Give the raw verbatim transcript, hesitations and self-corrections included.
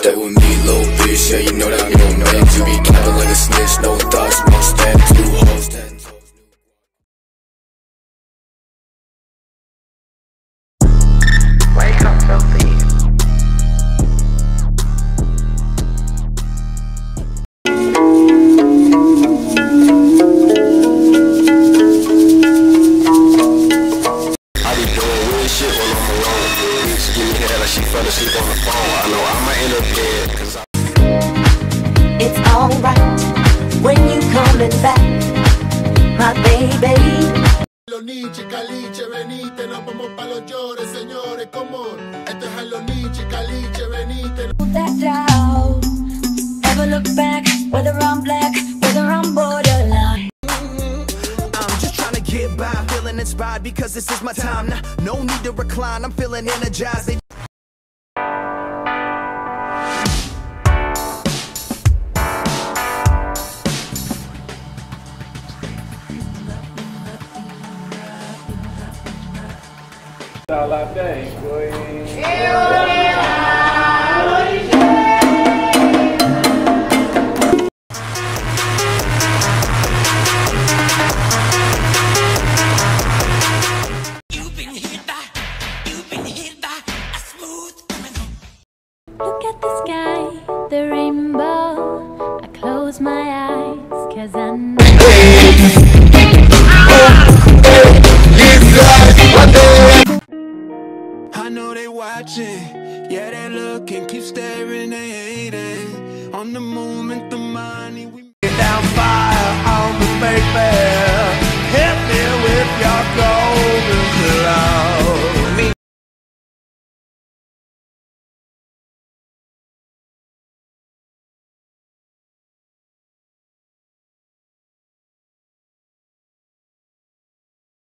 Stay with me, little bitch, yeah, you know that I'm your man. You be capping like a snitch, no thoughts, one step, two hoes, ten toes. Wake up, filthy. I be doing weird shit when I'm alone. Bitch give me head like she fell asleep on the phone. I know I might end up dead, cause I It's alright when you coming back, my baby. Los niches, caliche, venite, nos vamos pa' los llores, señores, come on. Esto es a los niches, caliche, venite. Put that down. Ever look back, whether I'm black, whether I'm borderline. I'm just trying to get by, feeling inspired because this is my time. Now, no need to recline, I'm feeling energized. They Wrld, boy. Look at the sky, the rainbow. I close my eyes, cause I know. I know they watching, yeah they looking, keep staring, they hating. On the moment, the money we down fire on the baby.